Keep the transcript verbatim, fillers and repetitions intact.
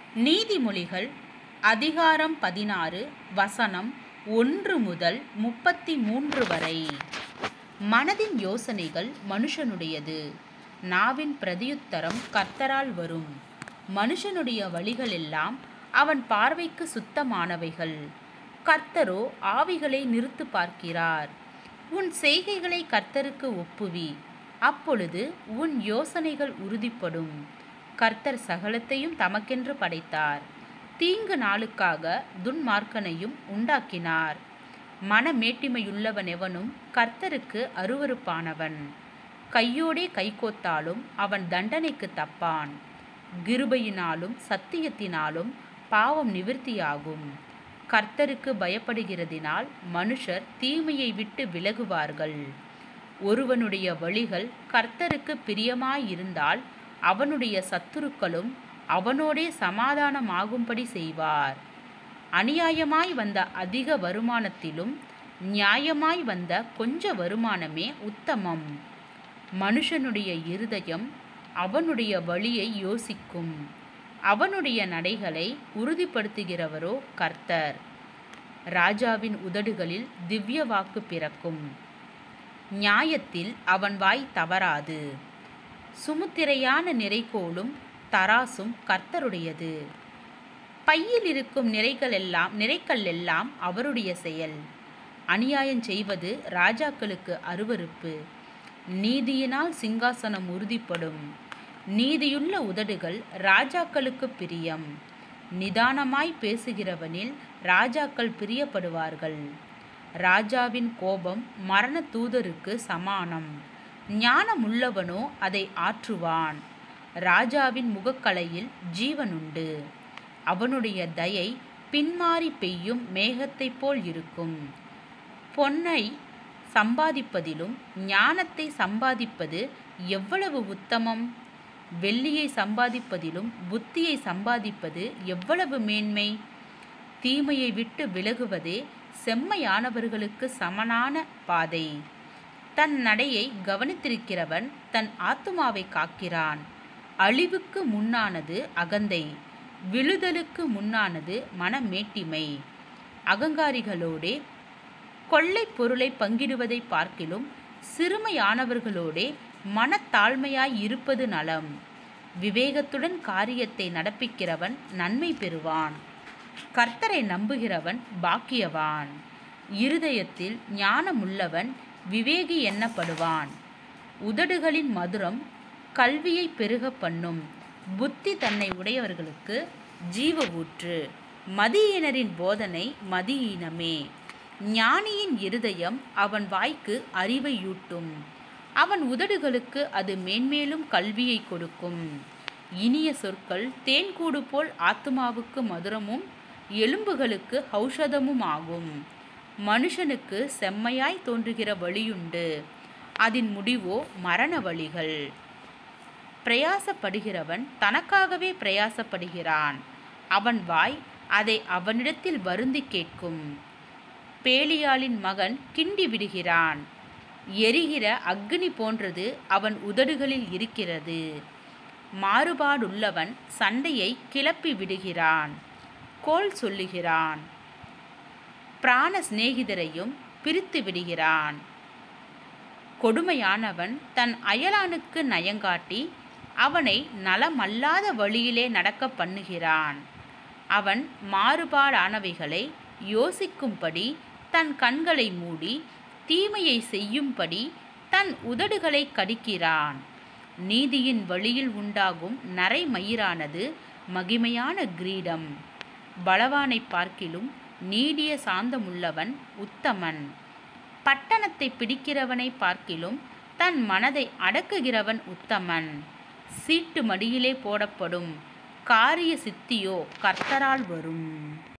நீதிமொழிகள் அதிகாரம் பதினாறு வசனம் ஒன்று முதல் முப்பத்தி மூன்று வரை. மனதின் யோசனைகள் மனுஷனுடையது, நாவின் பிரதியுத்தரம் கர்த்தரால் வரும். மனுஷனுடைய வழிகளெல்லாம் அவன் பார்வைக்கு சுத்தமானவைகள், கர்த்தரோ ஆவிகளை நிறுத்து பார்க்கிறார். உன் செய்கைகளை கர்த்தருக்கு ஒப்புவி, அப்பொழுது உன் யோசனைகள் உறுதிப்படும். கர்த்தர் சகலத்தையும் தமக்கென்று படைத்தார், தீங்கு நாளுக்காக துன்மார்க்கனையும் உண்டாக்கினார். மனமேட்டிமையுள்ளவன் எவனும் கர்த்தருக்கு அருவருப்பானவன். கையோடே கைகோத்தாலும் அவன் தண்டனைக்கு தப்பான். கிருபையினாலும் சத்தியத்தினாலும் பாவம் நிவிர்த்தியாகும். கர்த்தருக்கு பயப்படுகிறதினால் மனுஷர் தீமையை விட்டு விலகுவார்கள். ஒருவனுடைய வழிகள் கர்த்தருக்கு பிரியமாயிருந்தால் அவனுடைய சத்துருக்களும் அவனோடே சமாதானமாகும்படி செய்வார். அநியாயமாய் வந்த அதிக வருமானத்திலும் நியாயமாய் வந்த கொஞ்ச வருமானமே உத்தமம். மனுஷனுடைய இருதயம் அவனுடைய வழியை யோசிக்கும், அவனுடைய நடைகளை உறுதிப்படுத்துகிறவரோ கர்த்தர். ராஜாவின் உதடுகளில் திவ்ய வாக்கு பிறக்கும், நியாயத்தில் அவன் வாய் தவறாது. சுமுத்திரையான நிறைகோலும் தராசும் கர்த்தருடையது. பையில் இருக்கும் நிறைகளெல்லாம் நிறைக்கல் எல்லாம் அவருடைய செயல். அநியாயம் செய்வது ராஜாக்களுக்கு அருவருப்பு, நீதியினால் சிங்காசனம் உறுதிப்படும். நீதியுள்ள உதடுகள் ராஜாக்களுக்கு பிரியம். நிதானமாய் பேசுகிறவனில் ராஜாக்கள் பிரியப்படுவார்கள். ராஜாவின் கோபம் மரண தூதருக்கு சமானம், ஞானமுள்ளவனோ அதை ஆற்றுவான். ராஜாவின் முகக்கலையில் ஜீவனுண்டு, அவனுடைய தயை பின்மாறி பெய்யும் மேகத்தைப் போல் இருக்கும். பொன்னை சம்பாதிப்பதிலும் ஞானத்தை சம்பாதிப்பது எவ்வளவு உத்தமம்! வெள்ளியை சம்பாதிப்பதிலும் புத்தியை சம்பாதிப்பது எவ்வளவு மேன்மை! தீமையை விட்டு விலகுவதே செம்மையானவர்களுக்கு சமனான பாதை. தன் நடையை கவனித்திருக்கிறவன் தன் ஆத்துமாவை காக்கிறான். அழிவுக்கு முன்னானது அகந்தை, விழுதலுக்கு முன்னானது மனமேட்டிமை. அகங்காரிகளோடே கொள்ளை பொருளை பங்கிடுவதை பார்க்கிலும் சிறுமையானவர்களோடே மனத்தாழ்மையாய் இருப்பது நலம். விவேகத்துடன் காரியத்தை நடப்பிக்கிறவன் நன்மை பெறுவான். கர்த்தரை நம்புகிறவன் பாக்கியவான். இருதயத்தில் ஞானமுள்ளவன் விவேகி எண்ணப்படுவான். உதடுகளின் மதுரம் கல்வியை பெருக பண்ணும். புத்தி தன்னை உடையவர்களுக்கு ஜீவ ஊற்று. மதியீனரின் போதனை மதியீனமே. ஞானியின் இருதயம் அவன் வாய்க்கு அறிவையூட்டும், அவன் உதடுகளுக்கு அது மேன்மேலும் கல்வியை கொடுக்கும். இனிய சொற்கள் தேன்கூடு போல் ஆத்துமாவுக்கு மதுரமும் எலும்புகளுக்கு ஔஷதமும் ஆகும். மனுஷனுக்கு செம்மையாய் தோன்றுகிற வழியுண்டு, அதன் முடிவோ மரண வழிகள். பிரயாசப்படுகிறவன் தனக்காகவே பிரயாசப்படுகிறான், அவன் வாய் அதை அவனிடத்தில் வருந்தி கேட்கும். பேலியாளின் மகன் கிண்டி விடுகிறான், எரிகிற அக்கினி போன்றது அவன் உதடுகளில் இருக்கிறது. மாறுபாடுள்ளவன் சண்டையை கிளப்பி விடுகிறான், கோள் சொல்லுகிறான், பிராண சிநேகிதரையும் பிரித்து விடுகிறான். கொடுமையானவன் தன் அயலானுக்கு நயங்காட்டி அவனை நலமல்லாத வழியிலே நடக்க பண்ணுகிறான். அவன் மாறுபாடானவைகளை யோசிக்கும்படி தன் கண்களை மூடி தீமையை செய்யும்படி தன் உதடுகளை கடிக்கிறான். நீதியின் வழியில் உண்டாகும் நரைமயிரானது மகிமையான கிரீடம். பலவானை பார்க்கிலும் நீடிய சாந்தமுள்ளவன் உத்தமன். பட்டணத்தை பிடிக்கிறவனை பார்க்கிலும் தன் மனதை அடக்குகிறவன் உத்தமன். சீட்டு மடியிலே போடப்படும் காரிய சித்தியோ கர்த்தரால் வரும்.